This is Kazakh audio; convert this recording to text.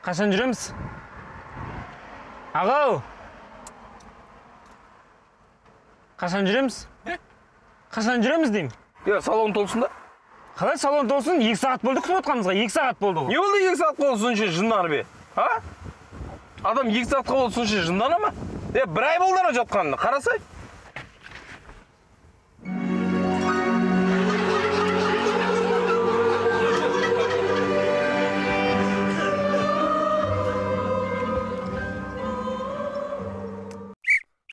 Қашан жүреміз? Ағау! Қашан жүреміз? Қашан жүреміз деймін? Салон толсын да. Қалай салон толсын? 2 сағат болды күтіп отқанымызға, 2 сағат болды. Не болды 2 сағат қолы сонша жындар бе? Адам 2 сағат қолы сонша жындана ма? Бір ай болды ана жатқанына, қарасай.